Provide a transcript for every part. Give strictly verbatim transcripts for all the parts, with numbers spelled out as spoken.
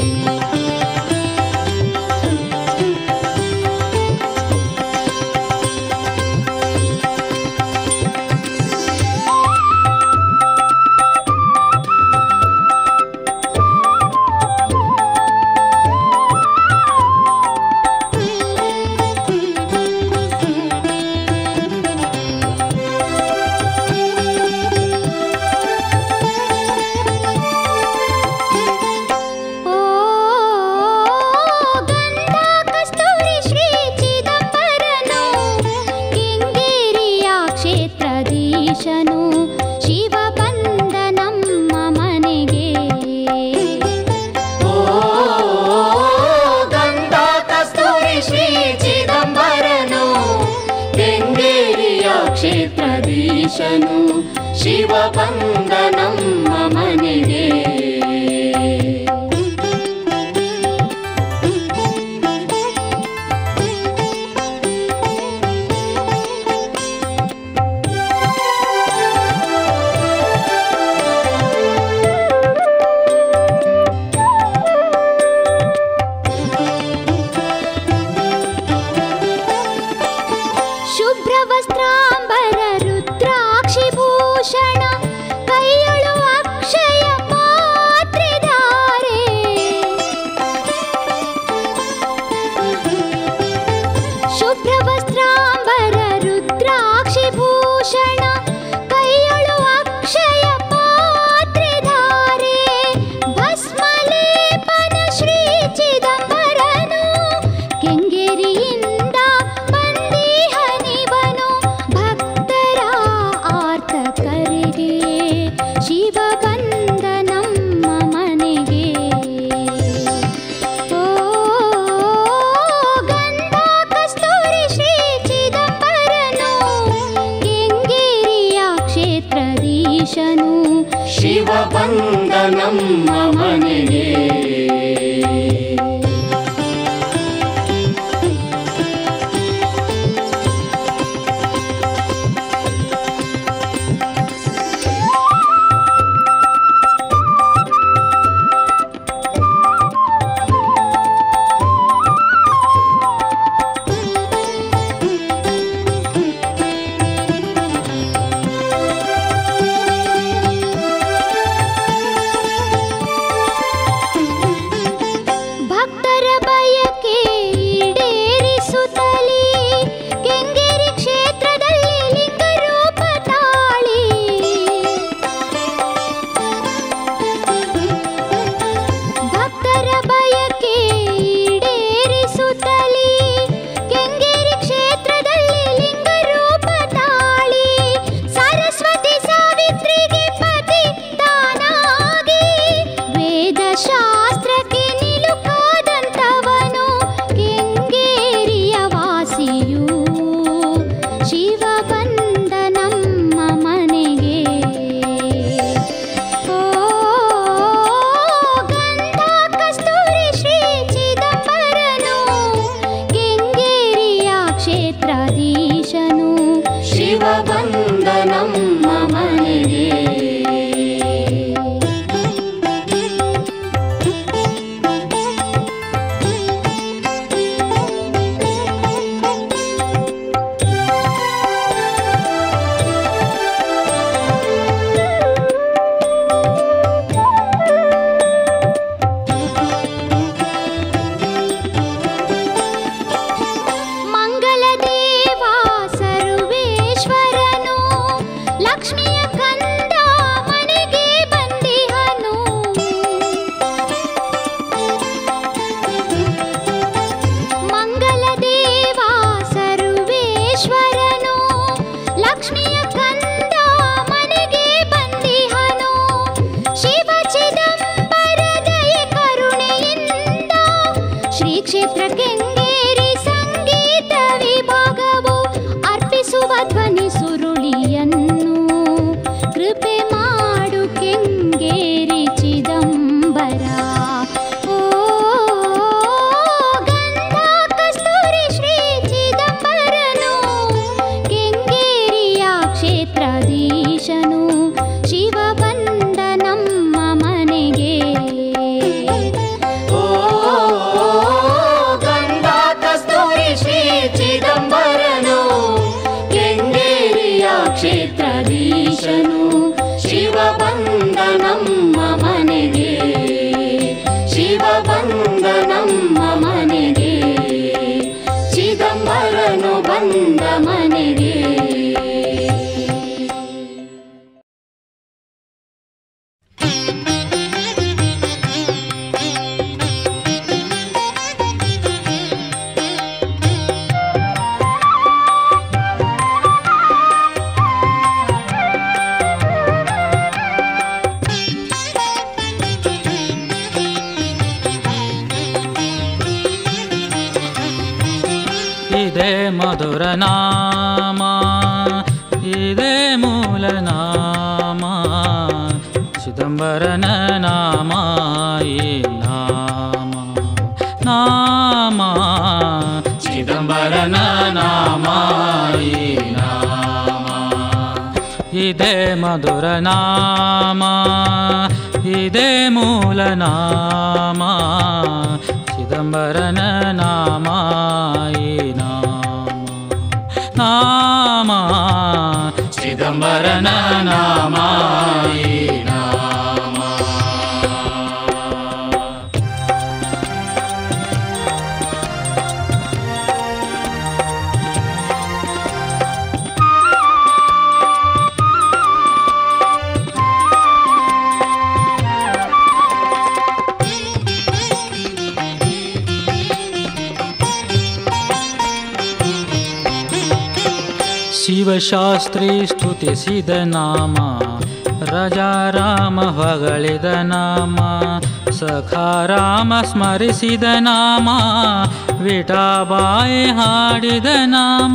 ಕ್ಷೇತ್ರಧೀಶನು ಶಿವಬಂಧನಮ್ಮ ಮನೆಗೆ. ಶಿವಬಂಧನಮ್ಮ ಮನೆಗೆ. ಶಿವಬಂಧನಮ್ಮ ಮನೆಗೆ. ಕ್ಷೇತ್ರ ಕೆಂಗೇರಿ ಸಂಗೀತ ವಿಭಾಗವು ಅರ್ಪಿಸುವ ಧ್ವನಿ ಸುರುಳಿಯನ್ನು ಕೃಪೆ ಮಾಡು ಕೆಂಗೇರಿ ಚಿದಂಬರ. ಓ ಗಂಧ ಕಸ್ತೂರಿ ಶ್ರೀ ಚಿದಂಬರನು ಕೆಂಗೇರಿಯ ಕ್ಷೇತ್ರಾಧೀಶನು ಶಿವಬಂಧನಮ್ಮ ಮನೆಗೆ. ಓ ಇದೇ ಮಧುರ ನಾಮ, ಇದೇ ಮೂಲ ನಾಮ, ಚಿದಂಬರನ ನಾಮ ಈ ನಾಮ, ನಾಮ ಚಿದಂಬರನ ನಾಮ ಈ ನಾಮ. ಇದೇ ಮಧುರ ನಾಮ, ಇದೇ ಮೂಲ ನಾಮ, ಚಿದಂಬರನ ನಾಮ ಈ ನಾಮ, ನಾಮ ಚಿದಂಬರನ ನಾಮ ಈ ನಾಮ. ಶಿವಶಾಸ್ತ್ರಿ ಸ್ತುತಿಸಿದ ನಾಮ, ರಾಜಾರಾಮ ಹೊಗಳಿದ ನಾಮ, ಸಖಾರಾಮ ಸ್ಮರಿಸಿದ ನಾಮ, ವಿಠಾಬಾಯಿ ಹಾಡಿದ ನಾಮ.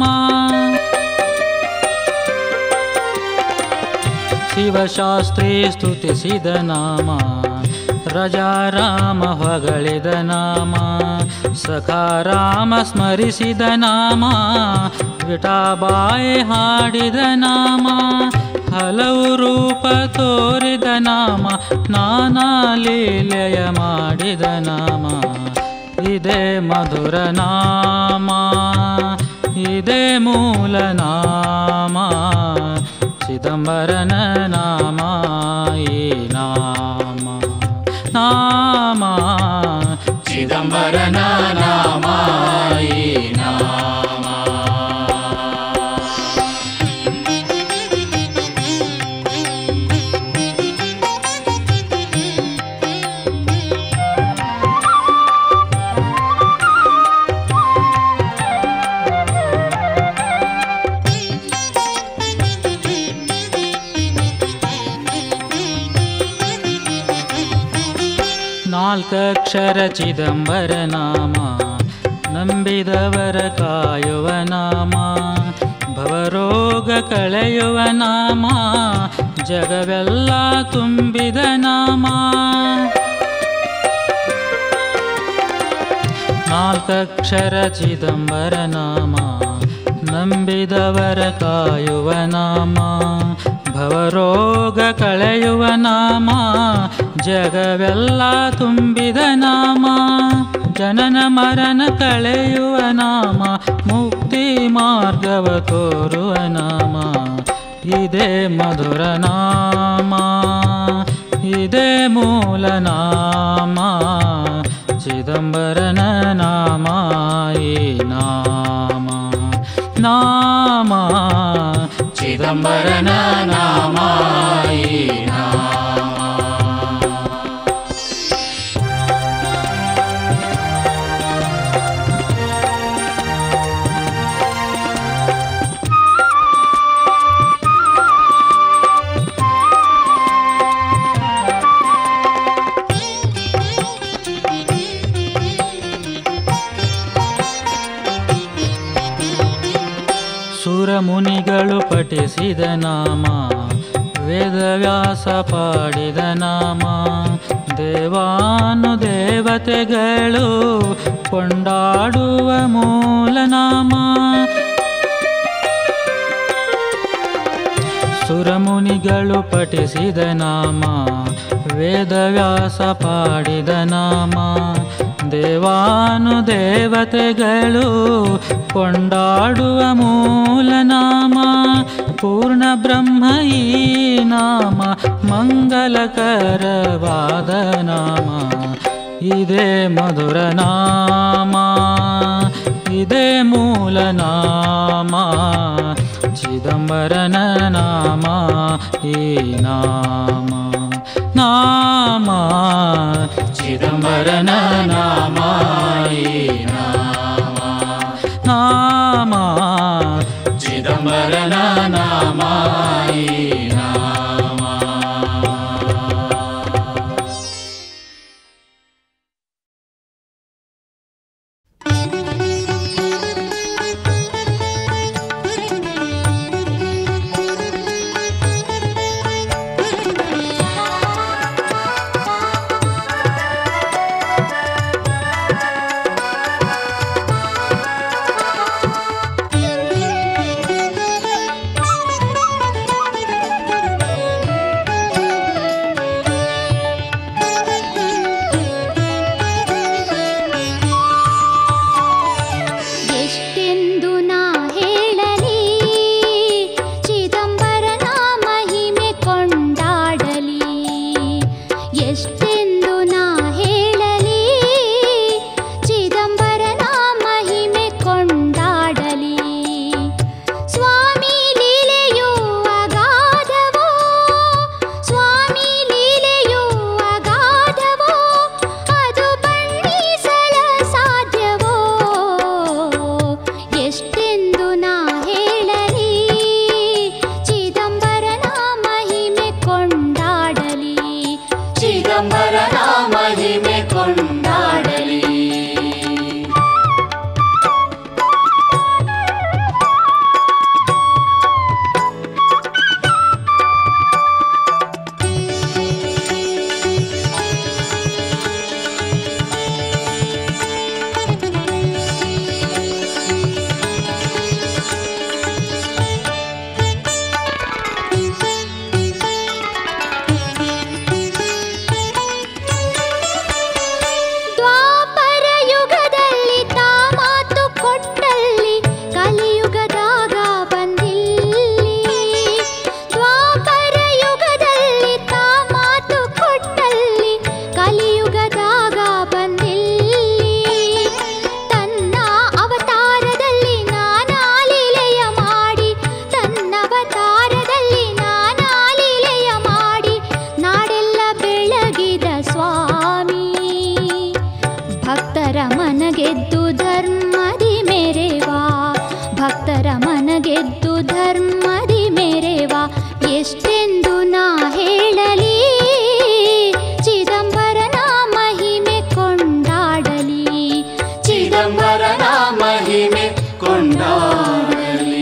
ಶಿವಶಾಸ್ತ್ರಿ ಸ್ತುತಿಸಿದ ನಾಮ, ರಾಜಾರಾಮ ಹೊಗಳಿದ ನಾಮ, ಸಖಾರಾಮ ಸ್ಮರಿಸಿದ ನಾಮ, ವಿಠಾಬಾಯಿ ಹಾಡಿದ ನಾಮ. ಹಲವು ರೂಪ ತೋರಿದ ನಾಮ, ನಾನಾ ಲೀಲೆಯ ಮಾಡಿದ ನಾಮ. ಇದೇ ಮಧುರ ನಾಮ, ಇದೇ ಮೂಲ ನಾಮ, ಚಿದಂಬರನ ನಾಮ ಈ ನಾಮ, ನಾಮ ಚಿದಂಬರನ ನಾಮ ಈ ನಾಮ. ನಾಲ್ಕಕ್ಷರ ಚಿದಂಬರ ನಾಮ, ನಂಬಿದವರ ಕಾಯುವ ನಾಮ, ಭವರೋಗ ಕಳೆಯುವ ನಾಮ, ಜಗವೆಲ್ಲ ತುಂಬಿದ ನಾಮ. ನಾಲ್ಕಕ್ಷರ ಚಿದಂಬರ ನಾಮ, ನಂಬಿದವರ ಕಾಯುವ ನಾಮ, ಭವರೋಗ ಕಳೆಯುವ ನಾಮ, ಜಗವೆಲ್ಲ ತುಂಬಿದ ನಾಮ. ಜನನ ಮರಣ ಕಳೆಯುವ ನಾಮ, ಮುಕ್ತಿ ಮಾರ್ಗವ ತೋರುವ ನಾಮ. ಇದೇ ಮಧುರ ನಾಮ, ಇದೇ ಮೂಲ ನಾಮ, ಚಿದಂಬರನ ನಾಮ ಈ ನಾಮ, ನಾಮ ಚಿದಂಬರನ ನಾಮ ಈ ನಾಮ. ಸುರಮುನಿಗಳು ಪಠಿಸಿದ ನಾಮ, ವೇದವ್ಯಾಸ ಪಾಡಿದ ನಾಮ, ದೇವಾನು ದೇವತೆಗಳು ಕೊಂಡಾಡುವ ಮೂಲ ನಾಮ. ಸುರಮುನಿಗಳು ಪಠಿಸಿದ ನಾಮ, ವೇದವ್ಯಾಸ ಪಾಡಿದ ನಾಮ, ದೇವಾನು ದೇವತೆಗಳು ಕೊಂಡಾಡುವ ಮೂಲ ನಾಮ. ಪೂರ್ಣ ಬ್ರಹ್ಮ ಈ ನಾಮ, ಮಂಗಲಕರವಾದ ನಾಮ. ಇದೇ ಮಧುರ ನಾಮ, ಇದೇ ಮೂಲ ನಾಮ, ಚಿದಂಬರನ ನಾಮ ಈ ನಾಮ, ನಾಮ ಚಿದಂಬರನ ನಾಮ ಈ ನಾಮ, ನಾಮ ಚಿದಂಬರನ ನಾಮ ಈ ನಾಮ. ಭಕ್ತರ ಮನಗೆದ್ದು ಧರ್ಮದಿ ಮೆರೆವಾ, ಭಕ್ತರ ಮನಗೆದ್ದು ಧರ್ಮದಿ ಮೆರೆವಾ. ಎಷ್ಟೆಂದು ನಾ ಹೇಳಲಿ ಚಿದಂಬರನ ಮಹಿಮೆ ಕೊಂಡಾಡಲಿ, ಚಿದಂಬರನ ಮಹಿಮೆ ಕೊಂಡಾಡಲಿ.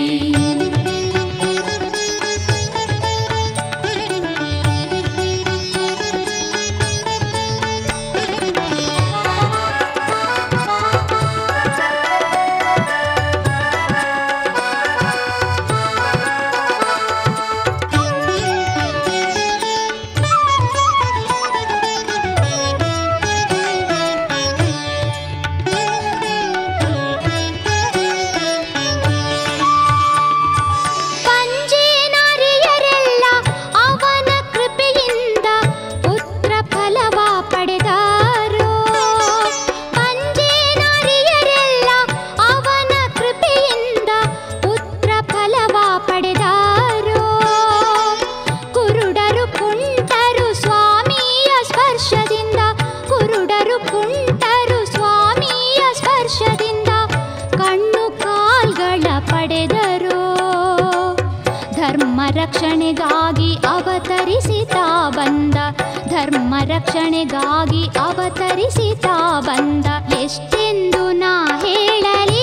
ರಕ್ಷಣೆಗಾಗಿ ಅವತರಿಸಿತಾ ಬಂದ, ಧರ್ಮ ರಕ್ಷಣೆಗಾಗಿ ಅವತರಿಸಿತಾ ಬಂದ. ಎಷ್ಟೆಂದು ನಾ ಹೇಳಲಿ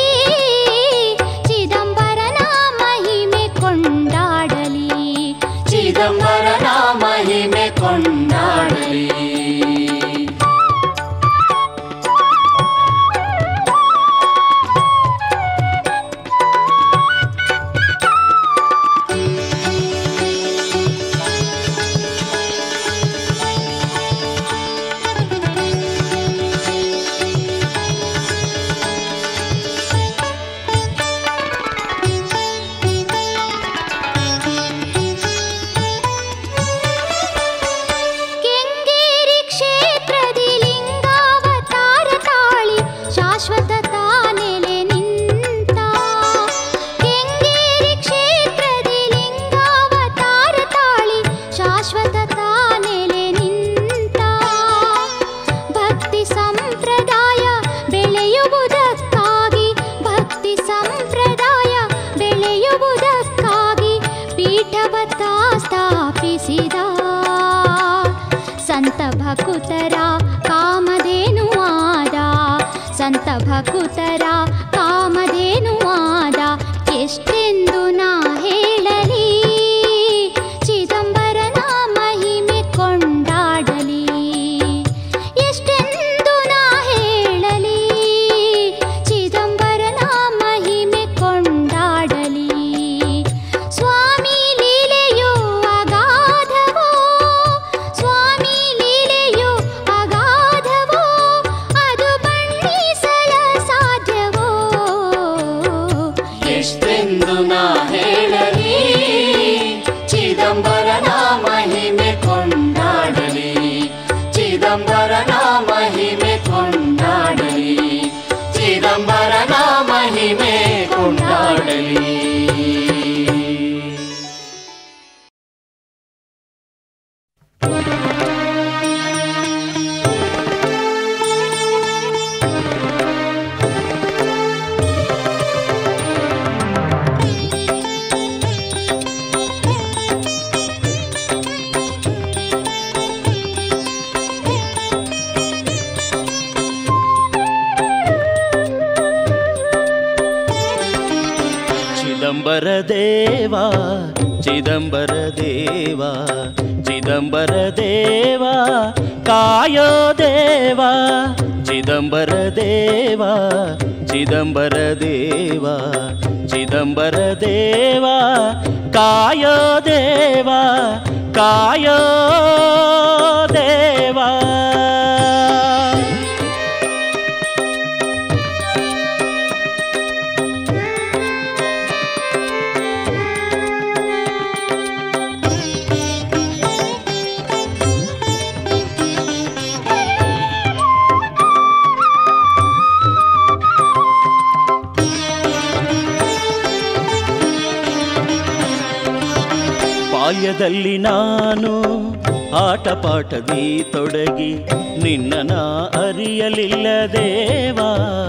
ಚಿದಂಬರನ ಮಹಿಮೆ ಕೊಂಡಾಡಲಿ, ಚಿದಂಬರನ ಮಹಿಮೆ ಕೊಂಡಾಡಲಿ. ಸಂತ ಭಕುತರ ಕಾಮಧೇನುವಾದ, ಸಂತ ಭಕುತರ ಕಾಮಧೇನುವಾದ. ಎಷ್ಟೆಂದು ನಾ ಹೇಳಲಿ ಚಿದಂಬರನ ಮಹಿಮೆ ಕೊಂಡಾಡಲಿ, ಎಷ್ಟೆಂದು ನಾ ಹೇಳಲಿ ಚಿದಂಬರನ ಮಹಿಮೆ ಕೊಂಡಾಡಲಿ. ಸ್ವಾಮಿ ಲೀಲೆಯೋ ಅಗಾಧವೋ, ಸ್ವಾಮಿ ಲೀಲೆಯೋ ಅಗಾಧವೋ, ಅದು ಬಣ್ಣಿಸಲ ಸಾಧ್ಯವೋ. ಎಷ್ಟೆಂದು ನಾ ಹೇಳಲಿ ಚಿದಂಬರನ ಮಹಿಮೆ ಕೊಂಡಾಡಲಿ, ಚಿದಂಬರನ ಮಹಿಮೆ ಕೊಂಡಾಡಲಿ, ಚಿದಂಬರನ ಮಹಿಮೆ ಕೊಂಡಾಡಲಿ. ಚಿದಂಬರ ದೇವಾ, ಚಿದಂಬರ ದೇವಾ, ಚಿದಂಬರ ದೇವಾ ಕಾಯೋ ದೇವಾ, ಚಿದಂಬರ ದೇವಾ, ಚಿದಂಬರ ದೇವಾ, ಚಿದಂಬರ ದೇವಾ ಕಾಯೋ ದೇವಾ, ಕಾಯೋ ದೇವಾ. ಬಾಲ್ಯದಲ್ಲಿ ನಾನು ಆಟ ಪಾಠದಿ ತೊಡಗಿ ನಿನ್ನನ ಅರಿಯಲಿಲ್ಲ ದೇವಾ.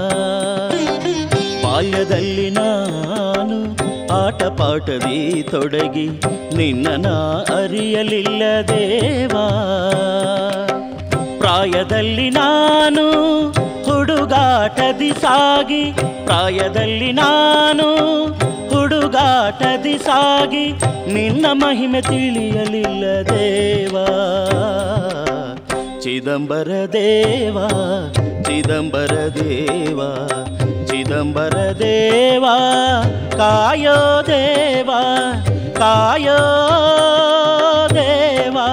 ಬಾಲ್ಯದಲ್ಲಿ ನಾನು ಆಟ ಪಾಠದಿ ತೊಡಗಿ ನಿನ್ನನ ಅರಿಯಲಿಲ್ಲ ದೇವಾ. ಪ್ರಾಯದಲ್ಲಿ ನಾನು ಹುಡುಗಾಟದಿ ಸಾಗಿ ಪ್ರಾಯದಲ್ಲಿ ನಾನು ಹುಡುಗಾಟದಿ ಸಾಗಿ ನಿನ್ನ ಮಹಿಮೆ ತಿಳಿಯಲಿಲ್ಲ ದೇವಾ. ಚಿದಂಬರ ದೇವಾ ಚಿದಂಬರ ದೇವಾ ಚಿದಂಬರ ದೇವಾ ಕಾಯೋ ದೇವಾ ಕಾಯೋ ದೇವಾ.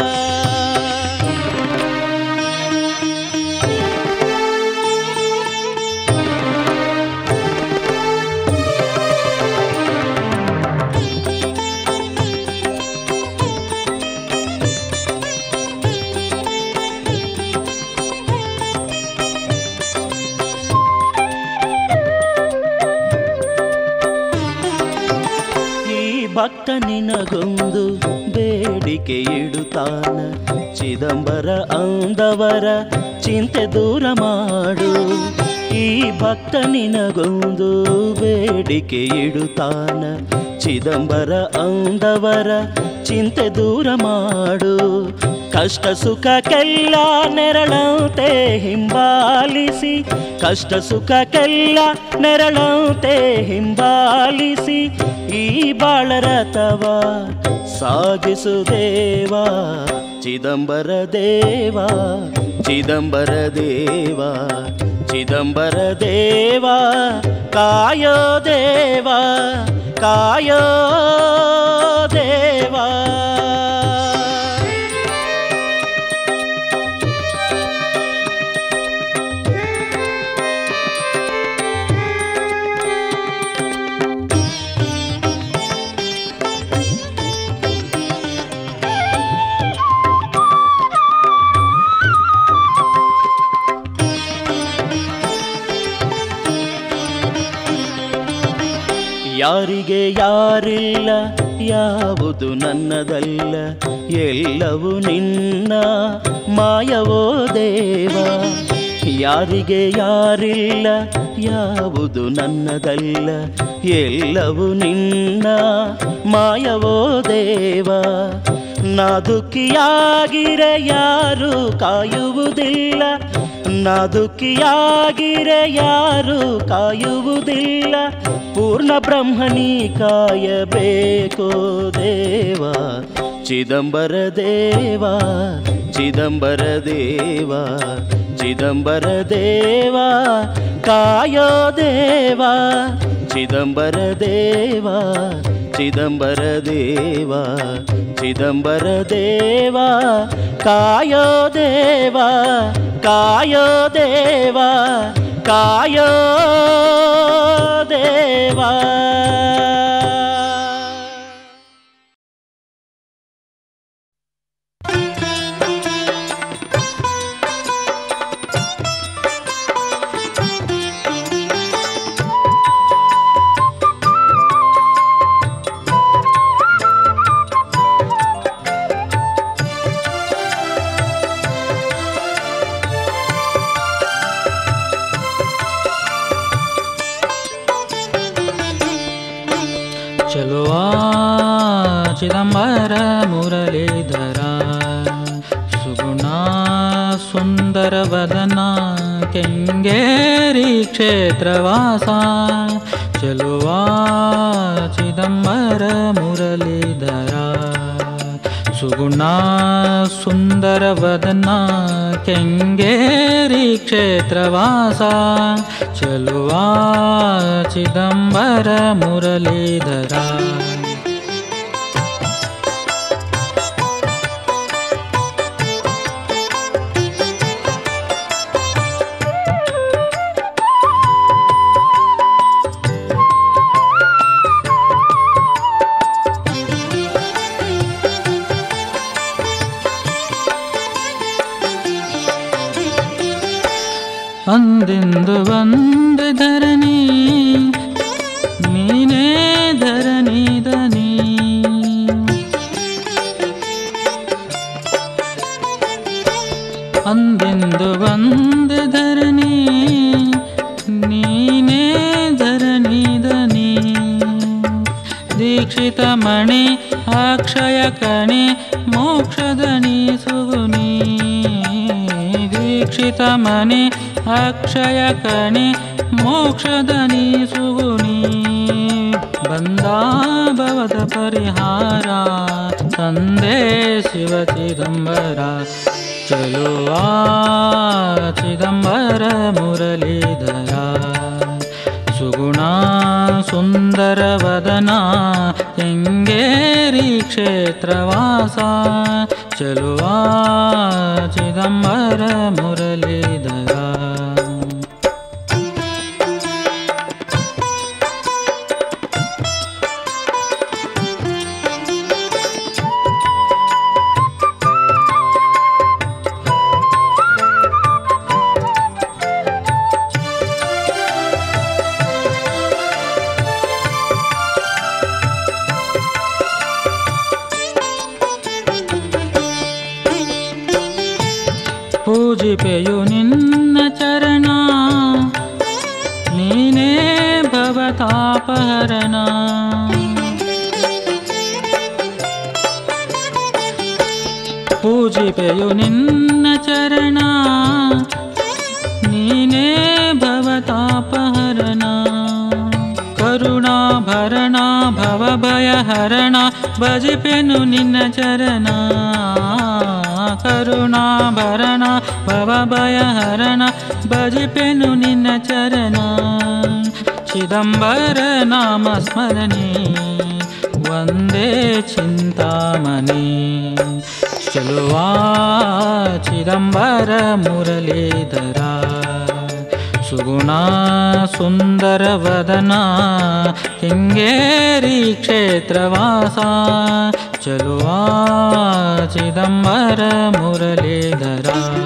ಭಕ್ತ ನಿನಗೊಂದು ಬೇಡಿಕೆ ಇಡುತ್ತಾನ, ಚಿದಂಬರ ಅಂದವರ ಚಿಂತೆ ದೂರ ಮಾಡು. ಈ ಭಕ್ತ ನಿನಗೊಂದು ಬೇಡಿಕೆ ಇಡುತ್ತಾನ, ಚಿದಂಬರ ಅಂದವರ ಚಿಂತೆ ದೂರ ಮಾಡು. ಕಷ್ಟ ಸುಖಕ್ಕೆಲ್ಲ ನೆರಳಂತೆ ಹಿಂಬಾಲಿಸಿ, ಕಷ್ಟ ಸುಖಕ್ಕೆಲ್ಲ ನೆರಳಂತೆ ಹಿಂಬಾಲಿಸಿ ಈ ಬಾಳರಥವ ಸಾಗಿಸು ದೇವಾ. ಚಿದಂಬರ ದೇವಾ ಚಿದಂಬರ ದೇವಾ ಚಿದಂಬರ ದೇವಾ ಕಾಯೋ ದೇವಾ ಕಾಯೋ ದೇವಾ. ಯಾರಿಗೆ ಯಾರಿಲ್ಲ ಯಾವುದು ನನ್ನದಲ್ಲ, ಎಲ್ಲವೂ ನಿನ್ನ ಮಾಯವೋ ದೇವಾ. ಯಾರಿಗೆ ಯಾರಿಲ್ಲ ಯಾವುದು ನನ್ನದಲ್ಲ, ಎಲ್ಲವೂ ನಿನ್ನ ಮಾಯವೋ ದೇವಾ. ನಾ ದುಃಖಿಯಾಗಿರೆ ಯಾರು ಕಾಯುವುದಿಲ್ಲ, ನಾ ದುಃಖಿಯಾಗಿರೆ ಯಾರು ಕಾಯುವುದಿಲ್ಲ. ಪೂರ್ಣ ಬ್ರಹ್ಮನಿ ಕಾಯಬೇಕೋ ದೇವಾ. ಚಿದಂಬರ ದೇವಾ ಚಿದಂಬರ ದೇವಾ ಚಿದಂಬರ ದೇವಾ ಕಾಯೋ ದೇವಾ. ಚಿದಂಬರ ದೇವಾ ಚಿದಂಬರ ದೇವಾ ಚಿದಂಬರ ದೇವಾ ಕಾಯೋ ದೇವಾ ಕಾಯೋ ದೇವಾ ಕಾಯೋ ದೇವಾ. ಚಿದಂಬರ ಮುರಳೀಧರ ಸುಗುಣ ಸುಂದರ ವದನ ಕೆಂಗೇರಿ ಕ್ಷೇತ್ರವಾಸ. ಚಲುವಾ ಚಿದಂಬರ ಮುರಳೀಧರ ಸುಗುಣ ಸುಂದರ ವದನ ಕೆಂಗೇರಿ ಕ್ಷೇತ್ರವಾಸ. ಚಲುವಾ ಚಿದಂಬರ ಮುರಳೀಧರ. ಅಂದೆಂದು ಒಂದು ಧರಣಿ ನೀನೇ ಧರಣಿ ದನಿ. ಕಣೆ ಮೋಕ್ಷದ ನೀ ಸುಗುನಿ ದೀಕ್ಷಿತ ಮನೆ ಅಕ್ಷಯ ಕಣೆ ಮೋಕ್ಷದ ನೀ ಸುಗುನಿ ಬಂದ ಭವದ ಪರಿಹಾರ ತಂದೆ ಶಿವ ಚಿದಂಬರ ಚಲುವಾ ಚಿದಂಬರ ಮುರಳೀಧರ ಸುಗುಣ ಸುಂದರ ವದನ ಕೆಂಗೇರಿ ಕ್ಷೇತ್ರವಾಸ ಚಲುವಾ ಚಿದಂಬರ ಮುರಳೀಧರ ಪೂಜಿಪೆಯು ನಿನ್ನ ಚರಣ ನೀನೇ ಭವತಾಪಹರಣ ಪೂಜಿಪೆಯು ನಿನ್ನ ಚರಣ ನೀನೇ ಭವತಾಪಹರಣ ಕರುಣಾಭರಣ ಭವಭಯಹರಣ ಭಜಿಪೆನು ನಿನ್ನ ಚರಣ ಕರುಣಾಭರಣ ಭವಭಯಹರಣ ಭಜಿಪೆನು ನಿನ್ನ ಚರಣ ಚಿದಂಬರ ನಾಮ ಸ್ಮರಣೆ ವಂದೇ ಚಿಂತಾಮಣಿ ಚಲುವಾ ಚಿದಂಬರ ಮುರಳೀಧರ ಸುಗುಣ ಸುಂದರ ವದನ ಕೆಂಗೇರಿ ಕ್ಷೇತ್ರವಾಸ ಚಲುವಾ ಚಿದಂಬರ ಮುರಳೀಧರ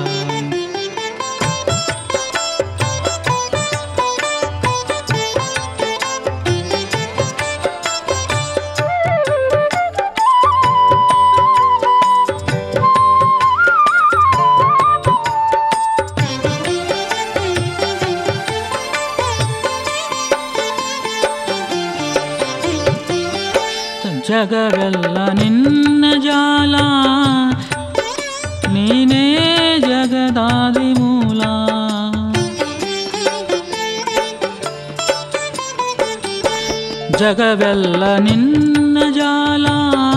ಜಗವೆಲ್ಲ ನಿನ್ನ ಜಾಲ ನೀನೇ ಜಗದಾದಿ ಮೂಲ ಜಗವೆಲ್ಲ ನಿನ್ನ ಜಾಲ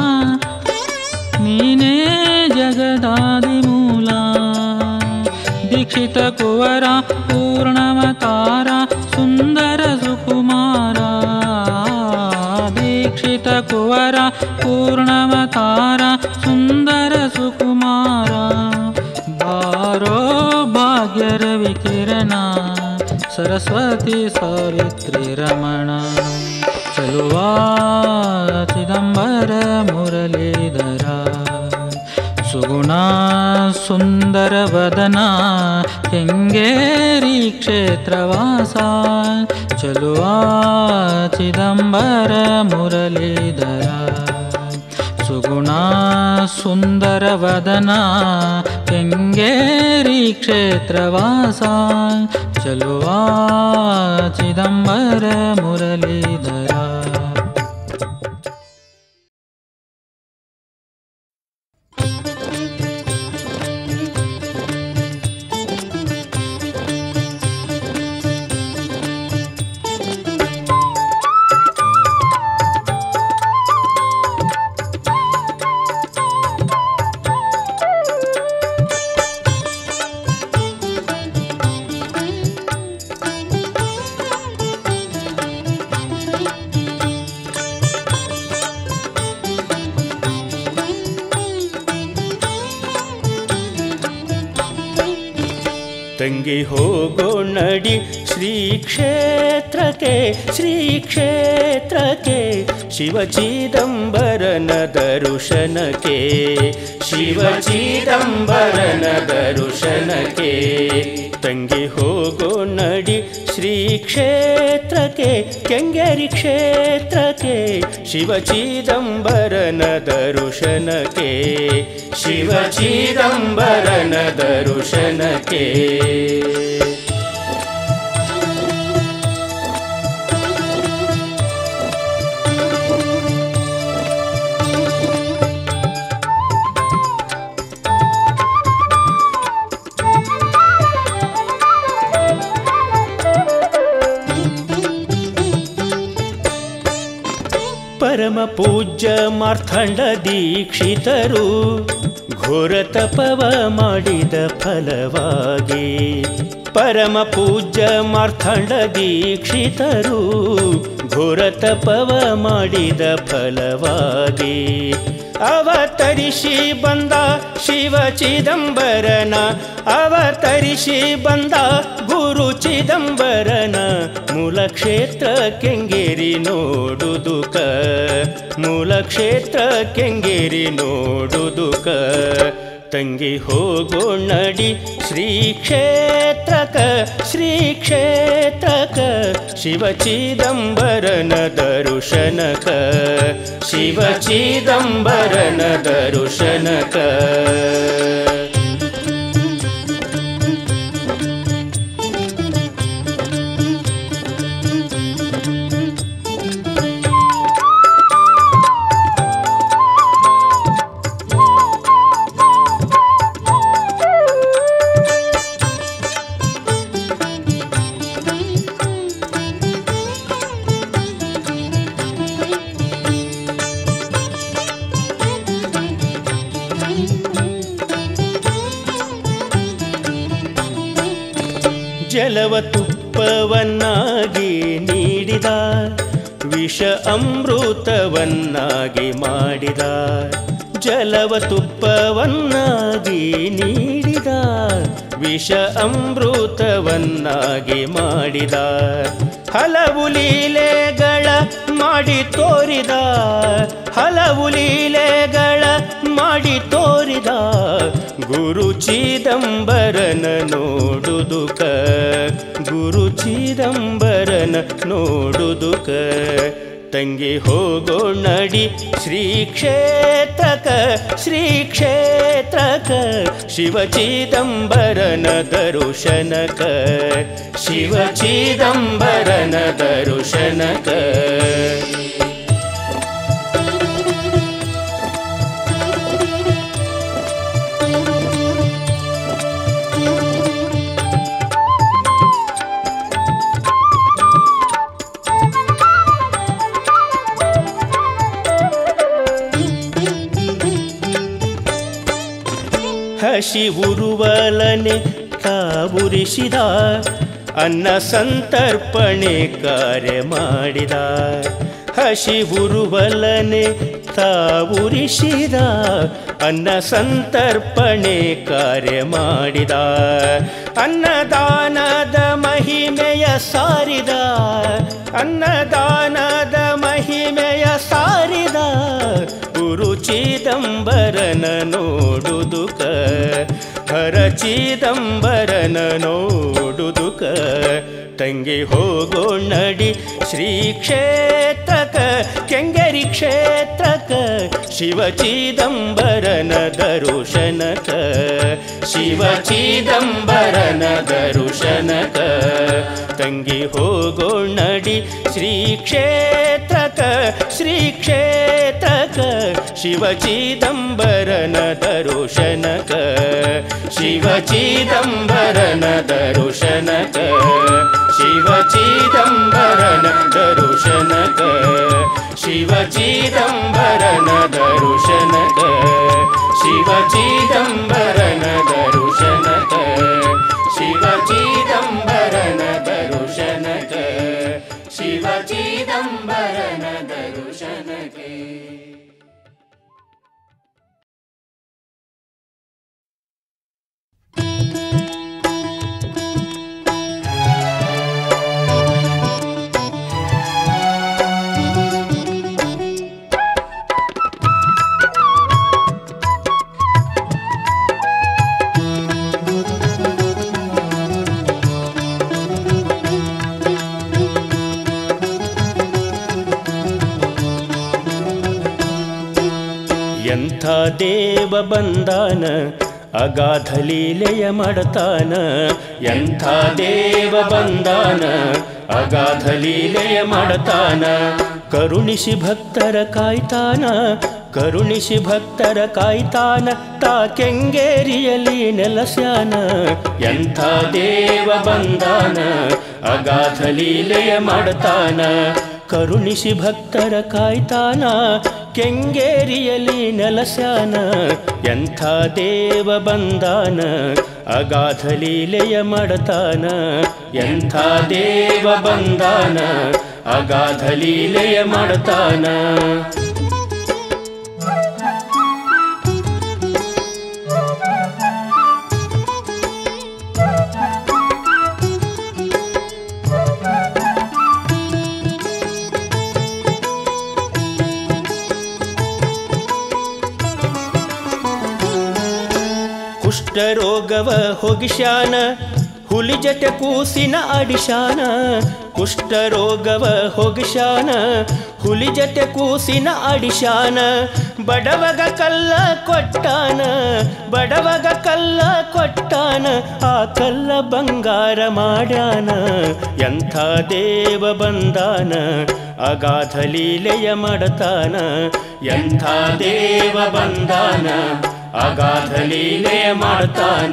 ನೀನೇ ಜಗದಾದಿ ಮೂಲ ದೀಕ್ಷಿತ ಕುವರ ಪೂರ್ಣಮತಾರ ಸುಂದರ ಸುಕುಮಾರ ದೀಕ್ಷಿತ ಕುವರ ಪೂರ್ಣಮತಾರ ಸುಂದರ ಸುಕುಮಾರ ಬಾರೋ ಭಾಗ್ಯರ ವಿಕಿರಣ ಸರಸ್ವತಿ ಸಾವಿತ್ರಿ ರಮಣ ಚಲುವಾ ಚಿದಂಬರ ಮುರಳೀಧರ ಸುಗುಣ ಸುಂದರ ವದನ ಕೆಂಗೇರಿ ಕ್ಷೇತ್ರವಾಸ ಚಲುವಾ ಚಿದಂಬರ ಮುರಳೀಧರ ಸುಗುಣ ಸುಂದರ ವದನ ಕೆಂಗೇರಿ ಕ್ಷೇತ್ರವಾಸ ಚಲುವಾ ಚಿದಂಬರ ಮುರಳೀಧರ ತಂಗಿ ಹೋಗೋ ನಡಿ ಶ್ರೀ ಕ್ಷೇತ್ರಕ್ಕೆ ಶ್ರೀ ಕ್ಷೇತ್ರಕ್ಕೆ ಶಿವ ಚಿದಂಬರನ ದರ್ಶನಕ್ಕೆ ಶಿವ ಚಿದಂಬರನ ದರ್ಶನಕ್ಕೆ ತಂಗಿ ಹೋಗೋ ನಡಿ ಶ್ರೀ ಕ್ಷೇತ್ರಕ್ಕೆ ಕೆಂಗೇರಿ ಕ್ಷೇತ್ರಕ್ಕೆ ಶಿವ ಚಿದಂಬರನ ದರ್ಶನಕ್ಕೆ ಶಿವ ಚಿದಂಬರನ ದರ್ಶನಕ್ಕೆ ಪರಮ ಪೂಜ್ಯ ಮಾರ್ಥಂಡ ದೀಕ್ಷಿತರು ಘೋರ ತಪವ ಮಾಡಿದ ಫಲವಾಗಿ ಪರಮ ಪೂಜ್ಯ ಮಾರ್ಥಂಡ ದೀಕ್ಷಿತರು ಘೋರ ತಪವ ಮಾಡಿದ ಫಲವಾಗಿ ಅವತರಿಸಿ ಬಂದ ಶಿವ ಚಿದಂಬರನ ಅವತರಿಸಿ ಬಂದ ಗುರು ಚಿದಂಬರನ ಮೂಲ ಕ್ಷೇತ್ರ ಕೆಂಗೇರಿ ನೋಡುದುಕ ಮೂಲ ಕ್ಷೇತ್ರ ಕೆಂಗೇರಿ ನೋಡುದುಕ ತಂಗಿ ಹೋಗೋಣಡಿ ಶ್ರೀ ಕ್ಷೇತ್ರಕ ಶ್ರೀ ಕ್ಷೇತ್ರಕ ಶಿವ ಚಿದಂಬರನ ದರುಶನಕ ಶಿವ ಚಿದಂಬರನ ದರುಶನಕ ಜಲವ ತುಪ್ಪವನ್ನಾಗಿ ನೀಡಿದ ವಿಷ ಅಮೃತವನ್ನಾಗಿ ಮಾಡಿದ ಜಲವ ತುಪ್ಪವನ್ನಾಗಿ ನೀಡಿದ ವಿಷ ಅಮೃತವನ್ನಾಗಿ ಮಾಡಿದ ಹಲವು ಲೀಲೆಗಳ ಮಾಡಿ ತೋರಿದ ಹಲವು ಲೀಲೆಗಳ ಮಾಡಿ ತೋರಿದ ಗುರು ಚಿದಂಬರನ ನೋಡುದುಕ ಗುರು ಚಿದಂಬರನ ನೋಡುದುಕ ತಂಗಿ ಹೋಗೋಣಡಿ ಶ್ರೀ ಕ್ಷೇತ್ರಕ ಶ್ರೀ ಕ್ಷೇತ್ರಕ ಶಿವ ಚಿದಂಬರನ ದರುಶನಕ ಶಿವ ಚಿದಂಬರನ ದರುಶನಕ ಹಸಿ ಉರುವಲನೆ ಕಾವುರಿಸಿದ ಅನ್ನ ಸಂತರ್ಪಣೆ ಕಾರ್ಯ ಮಾಡಿದ ಹಸಿ ಉರುವಲನೆ ತಾವುರಿಸಿದ ಅನ್ನ ಸಂತರ್ಪಣೆ ಕಾರ್ಯ ಮಾಡಿದ ಅನ್ನದಾನದ ಮಹಿಮೆಯ ಸಾರಿದ ಅನ್ನದಾನದ ಮಹಿಮೆಯ ಸಾರಿದ ಗುರು ಚಿದಂಬರನ ನೋಡುದುಕ ಹರ ಚಿದಂಬರನ ನೋಡುದುಕ ತಂಗಿ ಹೋಗೋಣಡಿ ಶ್ರೀ ಕ್ಷೇತ್ರಕ ಕೆಂಗೇರಿ ಕ್ಷೇತ್ರಕ ಶಿವ ಚಿದಂಬರನ ದರುಶನಕ ಶಿವ ಚಿದಂಬರನ ದರುಶನಕ ತಂಗಿ ಹೋಗೋಣಡಿ ಶ್ರೀ ಕ್ಷೇತ್ರಕ ಶ್ರೀ ಕ್ಷೇತ್ರಕ ಶಿವ ಚಿದಂಬರನ ದರುಶನಕ ಶಿವ ಚಿದಂಬರನ ದರುಶನಕ ಶಿವ ಚಿದಂಬರನ ದರುಶನಕ ಶಿವ ಚಿದಂಬರನ ದರುಶನಕ ಶಿವ ಚಿದಂಬರನ ದರುಶನಕ ಶಿವ ಚಿದಂಬರನ ದರುಶನಕ ಶಿವ ಚಿದಂಬರನ ದರುಶನಕೆ ಎಂಥ ದೇವ ಬಂದಾನ ಅಗಾಧ ಲೀಲೆಯ ಮಾಡತಾನ ಎಂಥ ದೇವ ಬಂದಾನ ಅಗಾಧ ಲೀಲೆಯ ಮಾಡತಾನ ಕರುಣಿಸಿ ಭಕ್ತರ ಕಾಯ್ತಾನ ಕರುಣಿಸಿ ಭಕ್ತರ ಕಾಯ್ತಾನ ತಾ ಕೆಂಗೇರಿಯಲ್ಲಿ ನೆಲಸ್ಯಾನ ಎಂಥ ದೇವ ಬಂದಾನ ಅಗಾಧ ಲೀಲೆಯ ಮಾಡತಾನ ಕರುಣಿಸಿ ಭಕ್ತರ ಕಾಯ್ತಾನ ಕೆಂಗೇರಿಯಲ್ಲಿ ನೆಲಸ್ಯಾನ ಎಂಥ ದೇವ ಬಂದಾನ ಅಗಾಧ ಲೀಲೆಯ ಮಾಡತಾನ ಎಂಥ ದೇವ ಬಂದಾನ ಅಗಾಧ ಲೀಲೆಯ ಮಾಡತಾನ ಕುಷ್ಠರೋಗವ ಹೋಗಿಶಾನ ಹುಲಿ ಜತೆ ಕೂಸಿನ ಅಡಿಶಾನ ಕುಷ್ಠರೋಗವ ಹೋಗಿಶಾನ ಹುಲಿ ಜತೆ ಕೂಸಿನ ಅಡಿಶಾನ ಬಡವಗ ಕಲ್ಲ ಕೊಟ್ಟಾನ ಬಡವಗ ಕಲ್ಲ ಕೊಟ್ಟಾನ ಆ ಕಲ್ಲ ಬಂಗಾರ ಮಾಡ್ಯಾನ ಎಂಥ ದೇವ ಬಂದಾನ ಅಗಾಧ ಲೀಲೆಯ ಮಾಡತಾನ ಎಂಥ ದೇವ ಬಂದಾನ ಅಗಾಧ ಲೀಲೆಯ ಮಾಡ್ತಾನ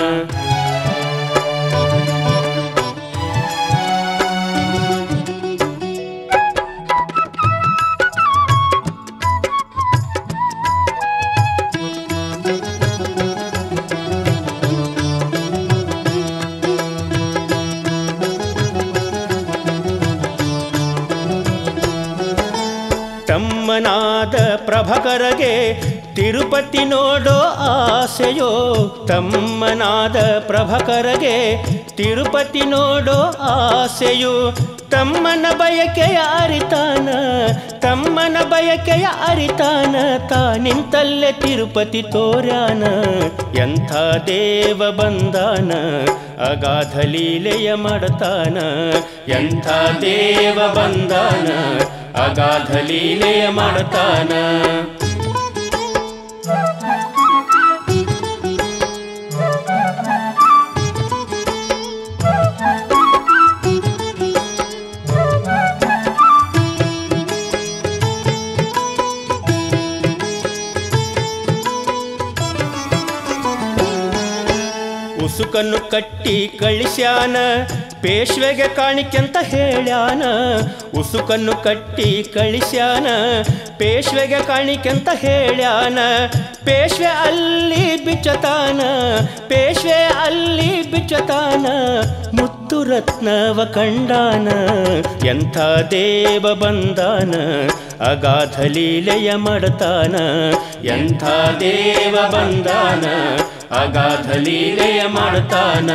ತಮ್ಮನಾದ ಪ್ರಭಕರಗೆ ತಿರುಪತಿ ನೋಡೋ ಆಸೆಯೋ ತಮ್ಮನಾದ ಪ್ರಭಕರಗೆ ತಿರುಪತಿ ನೋಡೋ ಆಸೆಯು ತಮ್ಮನ ಬಯಕೆಯ ಅರಿತಾನ ತಮ್ಮನ ಬಯಕೆಯ ಅರಿತಾನ ತಾನಿಂತಲ್ಲೇ ತಿರುಪತಿ ತೋರ್ಯಾನ ಎಂಥ ದೇವ ಬಂದಾನ ಅಗಾಧ ಲೀಲೆಯ ಮಾಡತಾನ ಎಂಥ ದೇವ ಬಂದಾನ ಅಗಾಧ ಲೀಲೆಯ ಮಾಡತಾನ ಉಸುಕನ್ನು ಕಟ್ಟಿ ಕಳಿಸ್ಯಾನ ಪೇಶ್ವೆಗೆ ಕಾಣಿಕೆಂತ ಹೇಳ್ಯಾನ ಉಸುಕನ್ನು ಕಟ್ಟಿ ಕಳಿಸ್ಯಾನ ಪೇಶ್ವೆಗೆ ಕಾಣಿಕೆಂತ ಹೇಳ್ಯಾನ ಪೇಶ್ವೆ ಅಲ್ಲಿ ಬಿಚ್ಚತಾನ ಪೇಶ್ವೆ ಅಲ್ಲಿ ಬಿಚ್ಚತಾನ ಮುತ್ತು ರತ್ನವ ಕಂಡಾನ ಎಂಥ ದೇವ ಬಂದಾನ ಅಗಾಧ ಲೀಲೆಯ ಮಾಡತಾನ ಎಂಥ ದೇವ ಬಂದಾನ ಅಗಾಧ ಲೀಲೆಯ ಮಾಡ್ತಾನ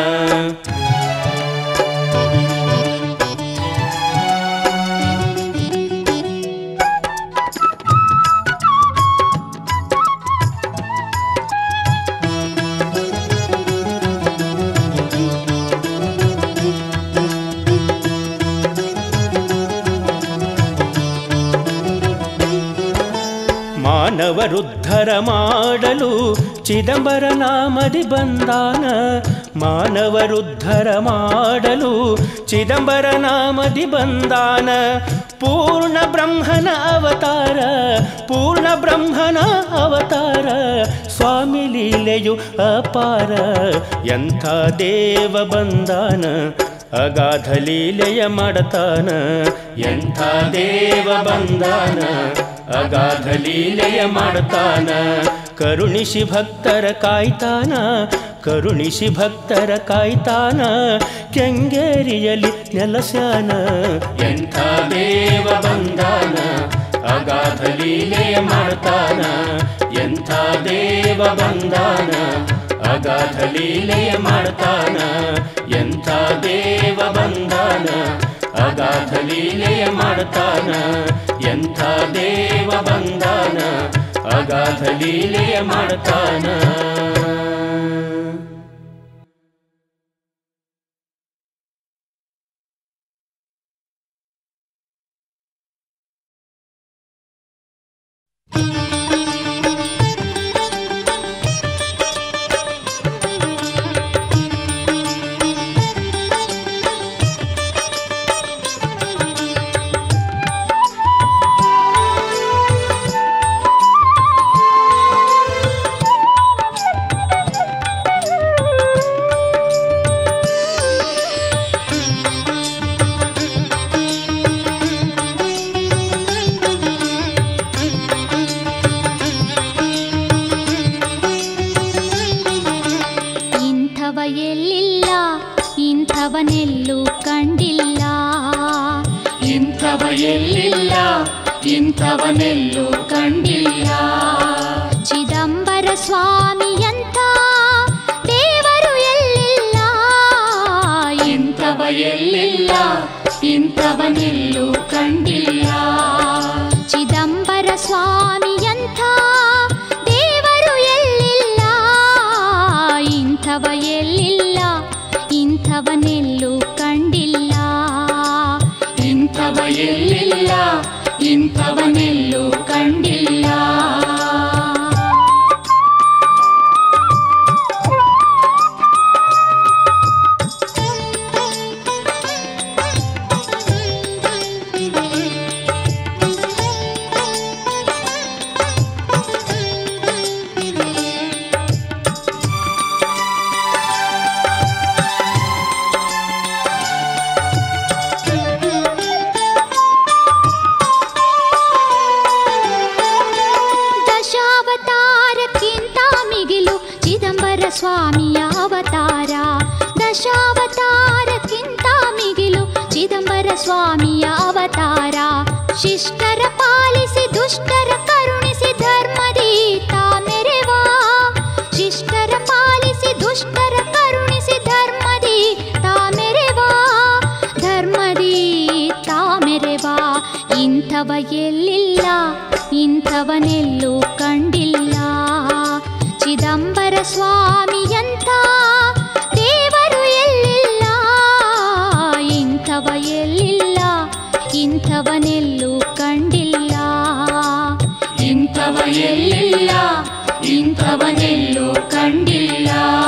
ಮಾನವರುದ್ಧರ ಮಾಡಲು ಚಿದಂಬರ ನಾಮದಿ ಬಂದಾನ ಮಾನವರುದ್ಧರ ಮಾಡಲು ಚಿದಂಬರ ನಾಮದಿ ಬಂದಾನ ಪೂರ್ಣ ಬ್ರಹ್ಮನ ಅವತಾರ ಪೂರ್ಣ ಬ್ರಹ್ಮನ ಅವತಾರ ಸ್ವಾಮಿ ಲೀಲೆಯು ಅಪಾರ ಎಂಥ ದೇವ ಬಂದಾನ ಅಗಾಧ ಲೀಲೆಯ ಮಾಡತಾನ ಎಂಥ ದೇವ ಬಂದಾನ ಅಗಾಧ ಲೀಲೆಯ ಮಾಡತಾನ ಕರುಣಿಸಿ ಭಕ್ತರ ಕಾಯ್ತಾನ ಕರುಣಿಸಿ ಭಕ್ತರ ಕಾಯ್ತಾನ ಕೆಂಗೇರಿಯಲ್ಲಿ ನೆಲಸ್ಯಾನ ಎಂಥ ದೇವ ಬಂದಾನ ಅಗಾಧ ಲೀಲೆಯ ಮಾಡ್ತಾನ ಎಂಥ ದೇವ ಬಂದಾನ ಅಗಾಧ ಲೀಲೆಯ ಮಾಡ್ತಾನ ಎಂಥ ದೇವ ಬಂದಾನ ಅಗಾಧ ಲೀಲೆಯ ಮಾಡ್ತಾನ ಎಂಥ ದೇವ ಬಂದಾನ ಅಗಾಧ ಲೀಲೆಯ ಮಾಡ್ತಾನ ಇಂಥವನೆಲ್ಲೂ ಕಂಡಿಲ್ಲ. ಇಂಥವ ಎಲ್ಲಿಲ್ಲ, ಇಂಥವನೆಲ್ಲೂ ಕಂಡಿಲ್ಲ. ಚಿದಂಬರ ಸ್ವಾಮಿಯಂಥ ದೇವರು ಎಲ್ಲಿಲ್ಲ. ಇಂಥವ ಎಲ್ಲಿಲ್ಲ, ಇಂಥವನೆಲ್ಲೂ ಕಂಡಿಲ್ಲ. ಚಿದಂಬರ ಸ್ವಾಮಿಯಂಥ ದೇವರು ಎಲ್ಲಿಲ್ಲ. ಇಂಥವ ಎಲ್ಲಿಲ್ಲ, ಇಂಥವನೆಲ್ಲೂ ಕಂಡಿಲ್ಲ. ಇಂಥವ ಎಲ್ಲಿಲ್ಲ, ಇಂಥವನೆಲ್ಲೂ ಕಂಡಿಲ್ಲ. ಸ್ವಾಮಿಯ ಅವತಾರ. ದಶಾವತಾರಕ್ಕಿಂತ ಮಿಗಿಲು ಚಿದಂಬರ ಸ್ವಾಮಿಯ ಅವತಾರ. ಶಿಷ್ಟರ ಪಾಲಿಸಿ ದುಷ್ಟರ ಕರುಣಿಸಿ ಧರ್ಮದೀತ ಮೆರೆವ. ಶಿಷ್ಟರ ಪಾಲಿಸಿ ದುಷ್ಟರ ಕರುಣಿಸಿ ಧರ್ಮದೀತ ಮೆರೆವ. ಧರ್ಮದೀತ ಮೆರೆವ. ಇಂಥವ ಎಲ್ಲಿಲ್ಲ, ಇಂಥವನೆಲ್ಲೂ ಕಂಡಿಲ್ಲ. ಚಿದಂಬರ ಸ್ವಾಮಿಯಂಥ ದೇವರು ಎಲ್ಲಿಲ್ಲ. ಇಂಥವ ಎಲ್ಲಿಲ್ಲ, ಇಂಥವನೆಲ್ಲೂ ಕಂಡಿಲ್ಲ. ಇಂಥವ ಎಲ್ಲಿಲ್ಲ, ಇಂಥವನೆಲ್ಲೂ ಕಂಡಿಲ್ಲ.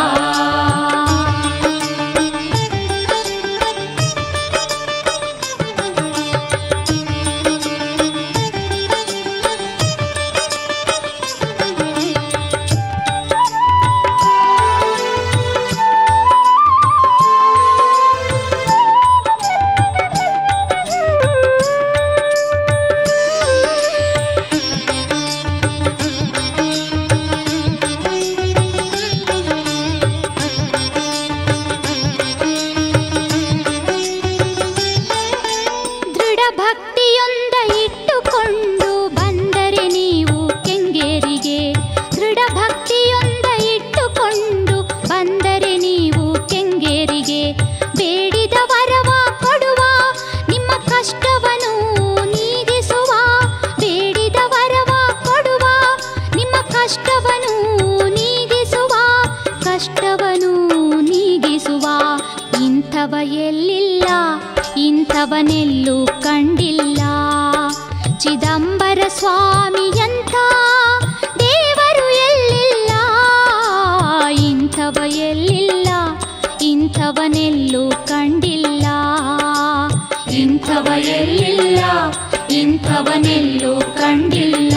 ಇಂಥವನೆಲ್ಲೂ ಕಂಡಿಲ್ಲ. ಚಿದಂಬರ ಸ್ವಾಮಿಯಂಥ ದೇವರು ಎಲ್ಲಿಲ್ಲ. ಇಂಥವ ಎಲ್ಲಿಲ್ಲ, ಇಂಥವನೆಲ್ಲೂ ಕಂಡಿಲ್ಲ. ಇಂಥವ ಎಲ್ಲಿಲ್ಲ, ಇಂಥವನೆಲ್ಲೂ ಕಂಡಿಲ್ಲ.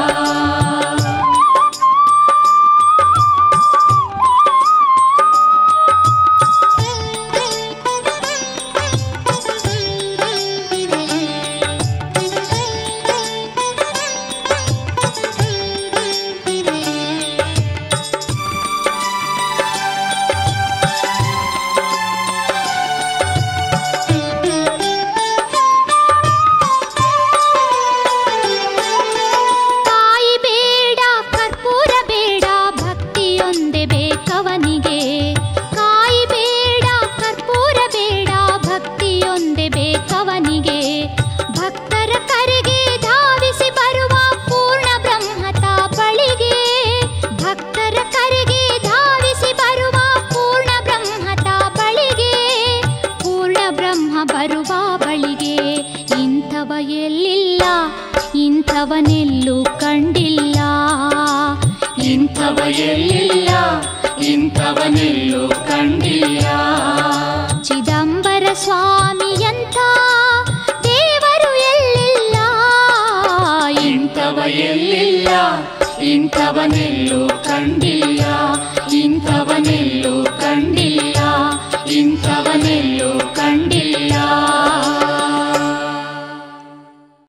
ಇಂಥವನೆಲ್ಲೂ ಕಂಡಿಲ್ಲ. ಇಂಥವ ಎಲ್ಲಿಲ್ಲ, ಇಂಥವನೆಲ್ಲೂ ಕಂಡಿಲ್ಲ. ಚಿದಂಬರ ಸ್ವಾಮಿಯಂಥ ದೇವರು ಎಲ್ಲಿಲ್ಲ. ಇಂಥವ ಎಲ್ಲಿಲ್ಲ, ಇಂಥವನೆಲ್ಲೂ ಕಂಡಿಲ್ಲ. ಇಂಥವನೆಲ್ಲೂ ಕಂಡಿಲ್ಲ, ಇಂಥವನೆಲ್ಲೂ ಕಂಡಿಲ್ಲ.